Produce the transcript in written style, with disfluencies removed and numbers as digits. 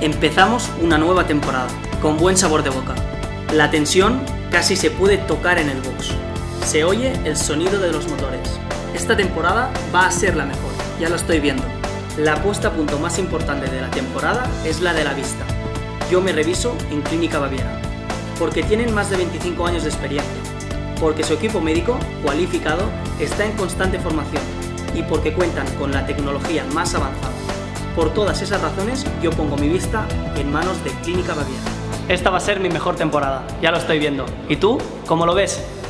Empezamos una nueva temporada, con buen sabor de boca. La tensión casi se puede tocar en el box. Se oye el sonido de los motores. Esta temporada va a ser la mejor, ya lo estoy viendo. La puesta a punto más importante de la temporada es la de la vista. Yo me reviso en Clínica Baviera, porque tienen más de 25 años de experiencia, porque su equipo médico cualificado está en constante formación y porque cuentan con la tecnología más avanzada. Por todas esas razones, yo pongo mi vista en manos de Clínica Baviera. Esta va a ser mi mejor temporada, ya lo estoy viendo. ¿Y tú, cómo lo ves?